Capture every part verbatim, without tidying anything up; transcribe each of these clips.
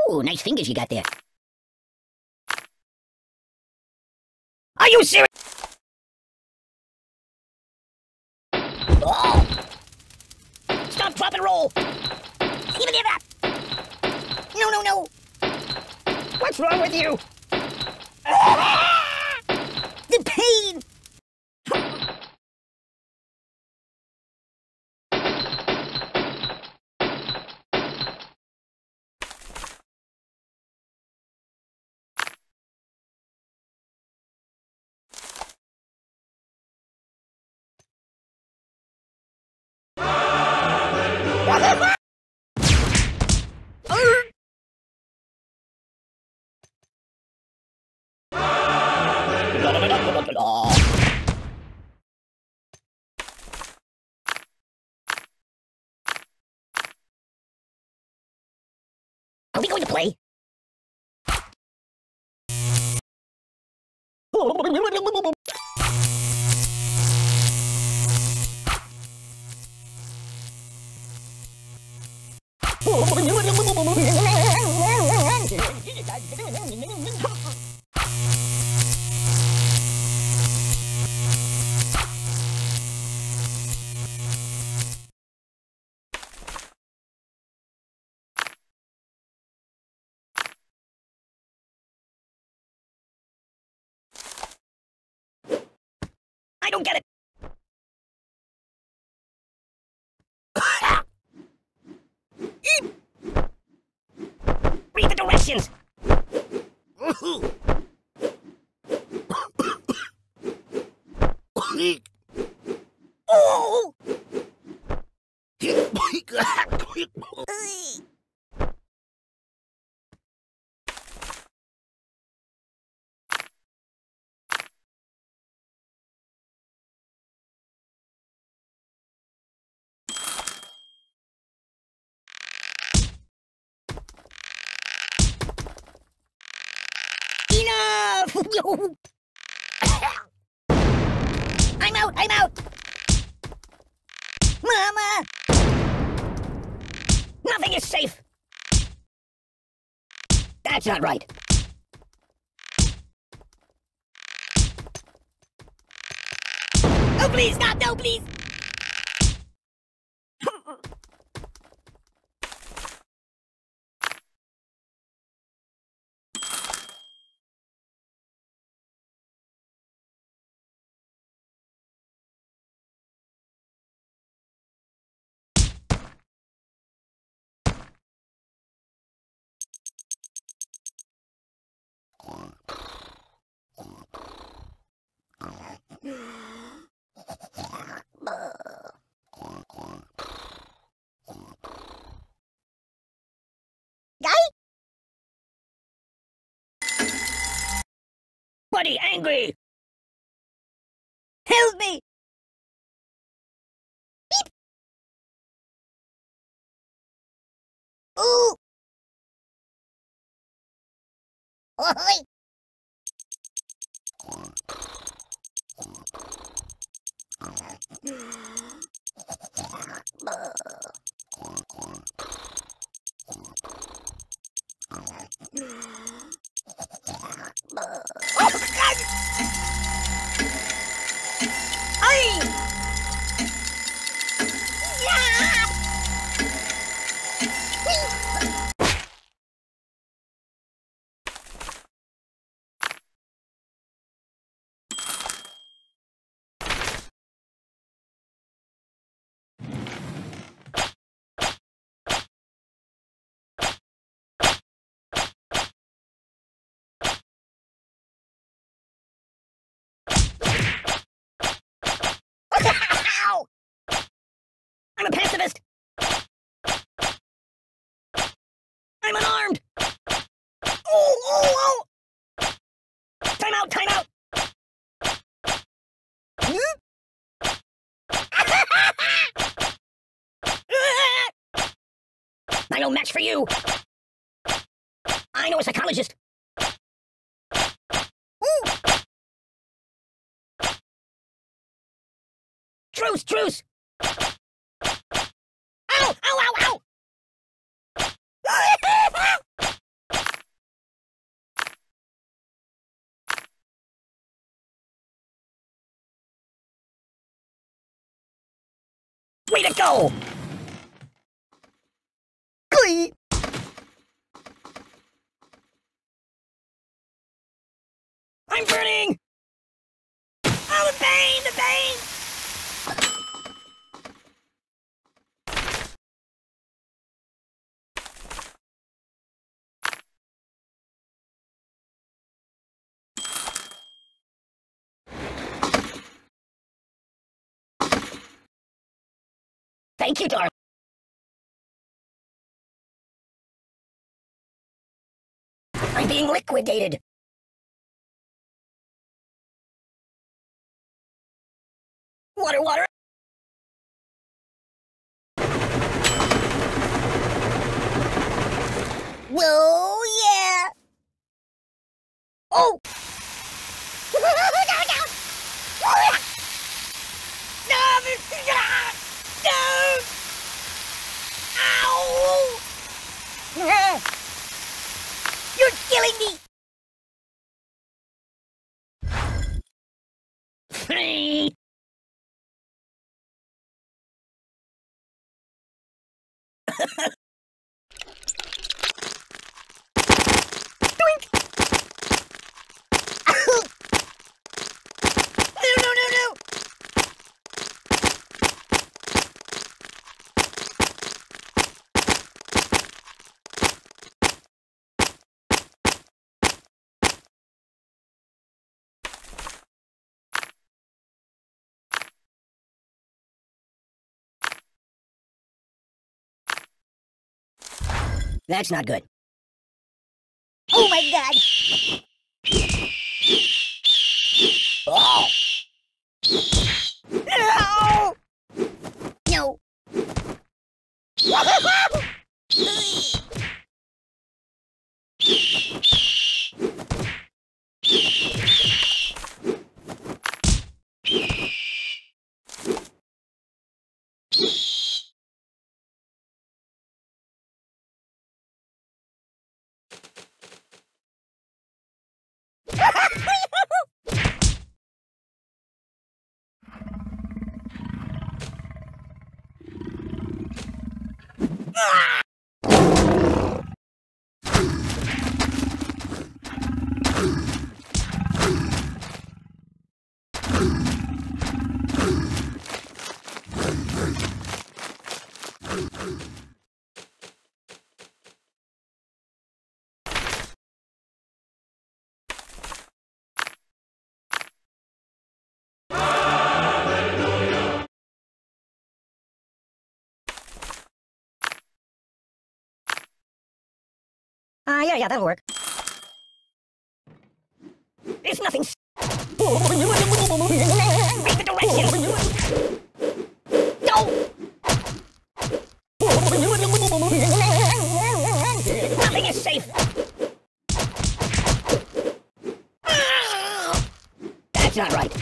Ooh, nice fingers you got there. Are you serious? Oh! Stop, drop, and roll! Even give up! No, no, no! What's wrong with you? Ah! The pain! Are we going to play? I don't get it. Read the directions. Oh! Enough! I'm out! I'm out! Mama! Nothing is safe! That's not right. Oh, please, stop! No, please! Buddy, angry! Help me! Beep! Ooh! Oi! Ow! I'm a pacifist! I'm unarmed! Oh, oh, oh! Time out, time out! I no match for you! I know a psychologist! Ooh. Truce, truce! Ow, ow, ow, ow! Ow! Glee! I'm burning! Oh, the pain! The pain! Thank you, darling. I'm being liquidated. Water, water. Whoa, yeah. Oh. No, no. No. No. Ow. You're killing me. No, no, no, no. That's not good. Oh my god! Oh! No! No! Uh, yeah, yeah, that'll work. It's nothing. Read the directions. No! Nothing is safe. That's not right.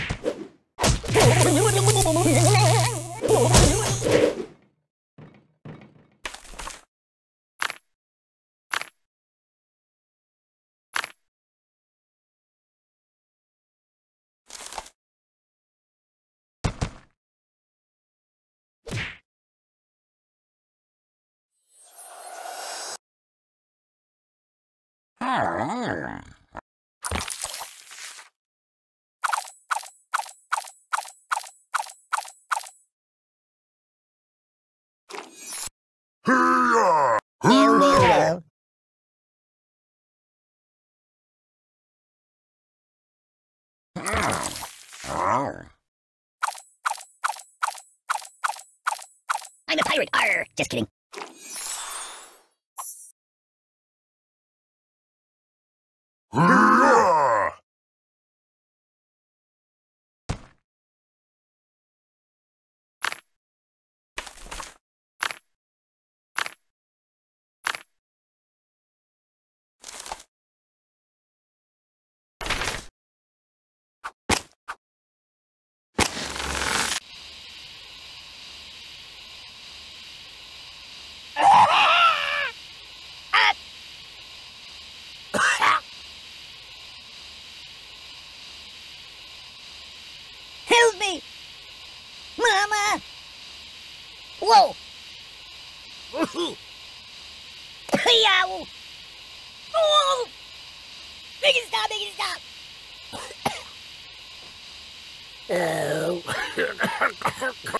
No, no, no. I'm a pirate. Arr! Just kidding. Whoa! Yow! Oh! Make it stop! Make it stop! Oh.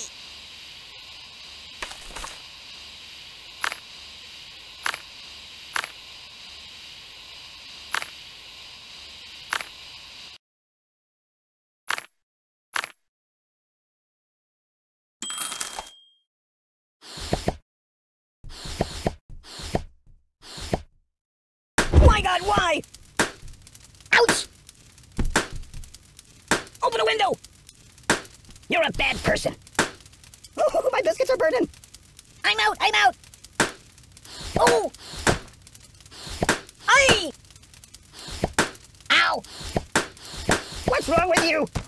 My God, why? Ouch! Open a window! You're a bad person. Oh, my biscuits are burning. I'm out, I'm out. Oh! Aye! Ow! What's wrong with you?